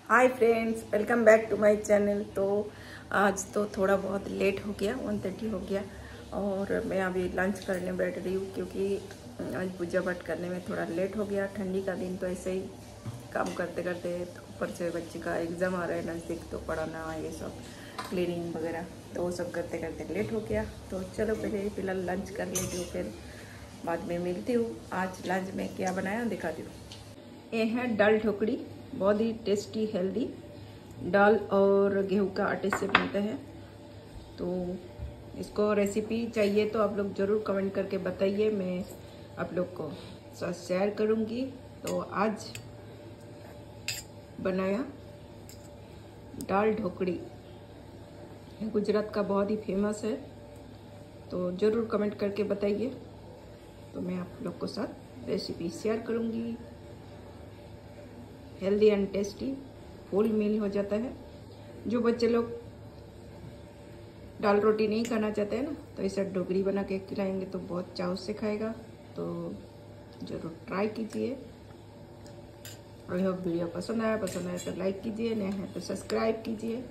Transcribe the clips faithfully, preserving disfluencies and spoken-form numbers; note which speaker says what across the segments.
Speaker 1: Hi friends, welcome back to my channel. तो आज तो थोड़ा बहुत लेट हो गया, वन थर्टी हो गया और मैं अभी लंच करने बैठ रही हूँ क्योंकि आज पूजा पाठ करने में थोड़ा लेट हो गया। ठंडी का दिन तो ऐसे ही काम करते करते, तो ऊपर से बच्चे का एग्ज़ाम आ रहा है नज़दीक, तो पढ़ाना ये सब क्लीनिंग वगैरह, तो वो सब करते करते लेट हो गया। तो चलो पहले फ़िलहाल लंच कर लेती हूँ, फिर बाद में मिलती हूँ। आज लंच में क्या बनाया दिखाती हूँ। ये है दाल ढोकड़ी, बहुत ही टेस्टी हेल्दी दाल और गेहूं का आटे से बनता है। तो इसको रेसिपी चाहिए तो आप लोग ज़रूर कमेंट करके बताइए, मैं आप लोग को साथ शेयर करूंगी। तो आज बनाया दाल ढोकड़ी, गुजरात का बहुत ही फेमस है, तो ज़रूर कमेंट करके बताइए, तो मैं आप लोग को साथ रेसिपी शेयर करूंगी। Healthy and tasty full meal हो जाता है। जो बच्चे लोग दाल रोटी नहीं खाना चाहते हैं ना, तो ऐसा ढोकड़ी बना के खिलाएंगे तो बहुत चाव से खाएगा। तो ज़रूर ट्राई कीजिए। आई होप वीडियो पसंद आया, पसंद आया तो लाइक कीजिए, नए हैं तो सब्सक्राइब कीजिए।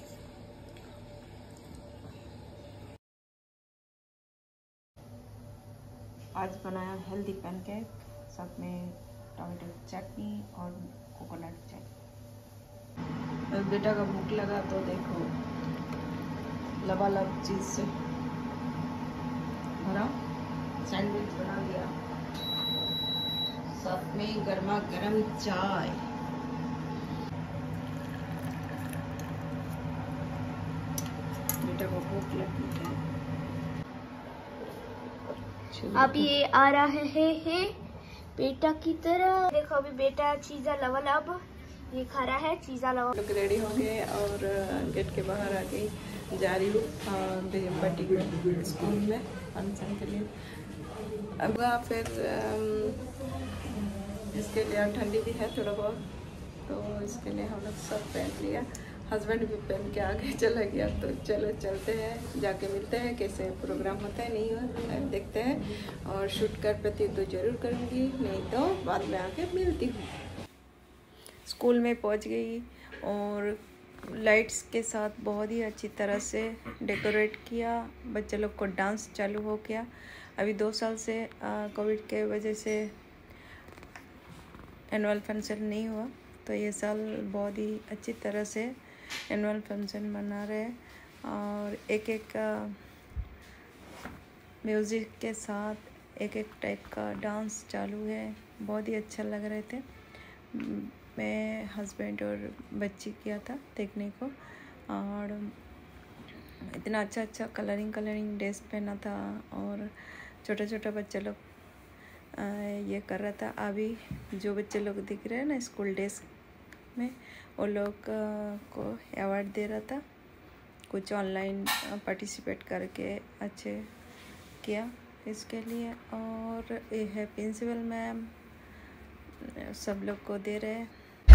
Speaker 1: आज बनाया हेल्दी पैनकेक, साथ में टमाटो चटनी और कोकोनट चाय। बेटा का भूख लगा तो देखो लबालब चीज से भरा सैंडविच बना लिया, साथ में गर्मा गर्म चाय। बेटा को भूख लगी है।
Speaker 2: अब ये आ रहा है, है, है बेटा की तरह। देखो अभी बेटा चीजा लवल अब ये खा रहा है चीजा लवल।
Speaker 1: लोग रेडी हो गए और गेट के बाहर आ गई, जा रही हूँ बटी स्कूल में फंक्शन के लिए। अब फिर इसके लिए ठंडी भी है थोड़ा बहुत, तो इसके लिए हम लोग सब पहन लिया। हस्बैंड भी पहन के आगे चला गया। तो चलो चलते हैं, जाके मिलते हैं कैसे प्रोग्राम होता है, नहीं होता देखते हैं। और शूट कर पाती तो ज़रूर करूँगी, नहीं तो बाद में आके मिलती हूँ। स्कूल में पहुँच गई और लाइट्स के साथ बहुत ही अच्छी तरह से डेकोरेट किया। बच्चे लोग को डांस चालू हो गया। अभी दो साल से कोविड के वजह से एनुअल फंक्शन नहीं हुआ, तो ये साल बहुत ही अच्छी तरह से एनुअल फंक्शन मना रहे हैं। और एक एक म्यूज़िक के साथ एक एक टाइप का डांस चालू है, बहुत ही अच्छा लग रहे थे। मैं हस्बैंड और बच्ची किया था देखने को, और इतना अच्छा अच्छा कलरिंग कलरिंग ड्रेस पहना था, और छोटा छोटा बच्चा लोग ये कर रहा था। अभी जो बच्चे लोग दिख रहे हैं ना स्कूल ड्रेस में, वो लोग को अवार्ड दे रहा था। कुछ ऑनलाइन पार्टिसिपेट करके अच्छे किया इसके लिए। और ये है प्रिंसिपल मैम, सब लोग को दे रहे हैं।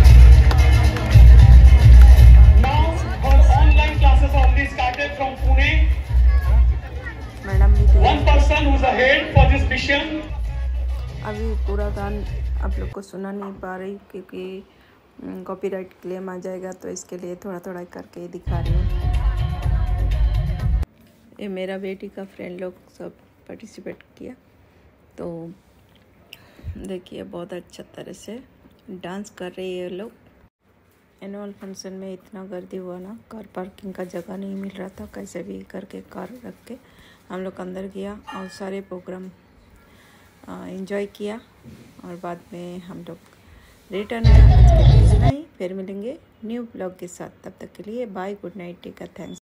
Speaker 3: Online classes already started from Pune.
Speaker 1: Madam भी
Speaker 3: One person who's ahead for this mission.
Speaker 1: अभी पूरा गान आप लोग को सुना नहीं पा रही क्योंकि कॉपीराइट क्लेम आ जाएगा, तो इसके लिए थोड़ा थोड़ा करके दिखा रही हूँ। ये मेरा बेटी का फ्रेंड लोग सब पार्टिसिपेट किया, तो देखिए बहुत अच्छा तरह से डांस कर रही है लोग। एनुअल फंक्शन में इतना गर्दी हुआ ना, कार पार्किंग का जगह नहीं मिल रहा था। कैसे भी करके कार रख के हम लोग अंदर गया और सारे प्रोग्राम एंजॉय किया। और बाद में हम लोग रिटर्न है। आज के लिए इतना ही, फिर मिलेंगे न्यू ब्लॉग के साथ। तब तक के लिए bye, good night, take care, thanks.